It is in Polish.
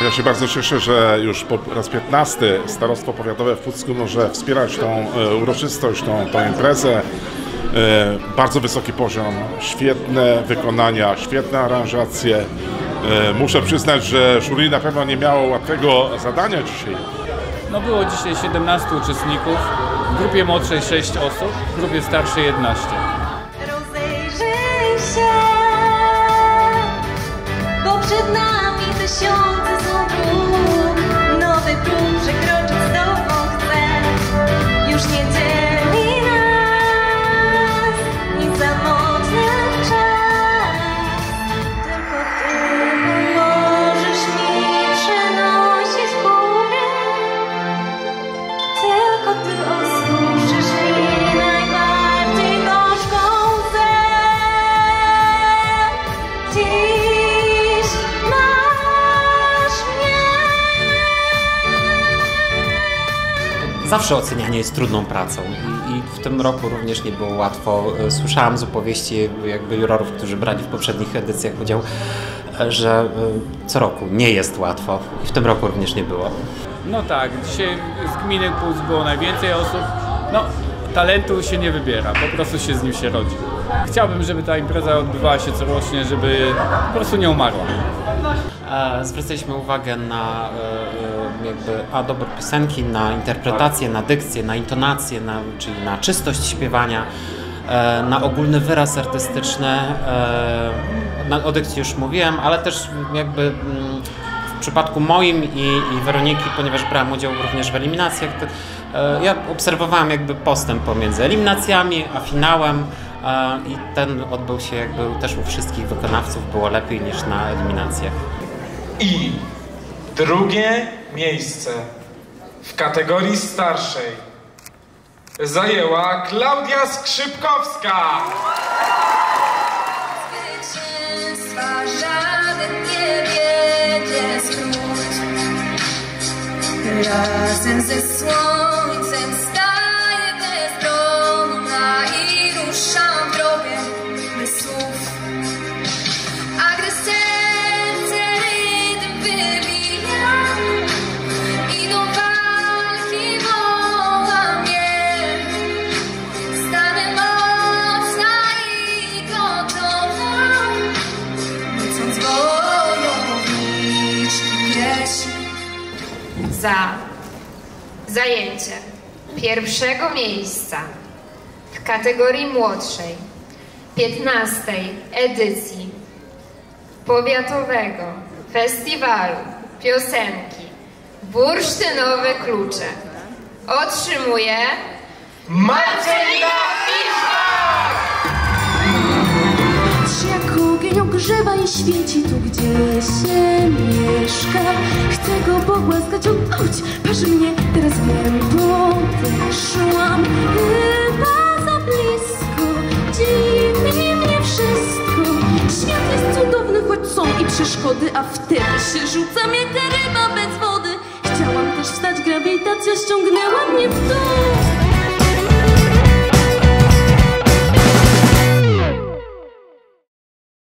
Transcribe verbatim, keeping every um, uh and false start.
Ja się bardzo cieszę, że już po raz piętnasty Starostwo Powiatowe w Pucku może wspierać tą e, uroczystość, tą, tą imprezę. E, bardzo wysoki poziom, świetne wykonania, świetne aranżacje. E, muszę przyznać, że jury na pewno nie miało łatwego zadania dzisiaj. No było dzisiaj siedemnastu uczestników, w grupie młodszej sześć osób, w grupie starszej jedenaście. Rozejrzyj się, bo przed nami tysiące są dróg. Nowy próg przekroczyć z tobą chcę. Już nie dzieli nas nic samotny czas. Tylko ty pomożesz mi przenosić góry. Tylko ty osuszysz mi najbardziej gorzką łzę. Dziś masz mnie. Zawsze ocenianie jest trudną pracą i, i w tym roku również nie było łatwo. Słyszałam z opowieści jakby jurorów, którzy brali w poprzednich edycjach udział, że co roku nie jest łatwo i w tym roku również nie było. No tak, dzisiaj z gminy Puck było najwięcej osób. No, talentu się nie wybiera, po prostu się z nim się rodzi. Chciałbym, żeby ta impreza odbywała się corocznie, żeby po prostu nie umarła. Zwracaliśmy uwagę na jakby, a dobór piosenki, na interpretację, na dykcję, na intonację, na, czyli na czystość śpiewania, na ogólny wyraz artystyczny. Na, o dykcji już mówiłem, ale też jakby w przypadku moim i, i Weroniki, ponieważ brałam udział również w eliminacjach, to, ja obserwowałam jakby postęp pomiędzy eliminacjami a finałem i ten odbył się jakby też u wszystkich wykonawców, było lepiej niż na eliminacjach. I drugie miejsce w kategorii starszej zajęła Klaudia Skrzypkowska. Zwycięstwa żaden nie wiedzie skrót. Razem ze słońcem staję bezbronna i ruszam w drogę bez słów. A gdy serce rytm wybija i do walki woła mnie, stanę mocna i gotowa, lecąc wojowniczki pieśni. Za zajęcie pierwszego miejsca w kategorii młodszej piętnastej edycji Powiatowego Festiwalu Piosenki Bursztynowe Klucze otrzymuje Marcelina Fiszbak! Jak ogień ogrzewa i świeci tu, gdzie się mieszka. Chcę go pogłaskać, on chodź, patrz mnie, teraz wiem, podeszłam chyba za blisko. Dziwi mnie wszystko, świat jest cudowny, choć są i przeszkody, a wtedy się rzucam jak ryba bez wody. Chciałam też wstać, grawitacja ściągnęła mnie w dół.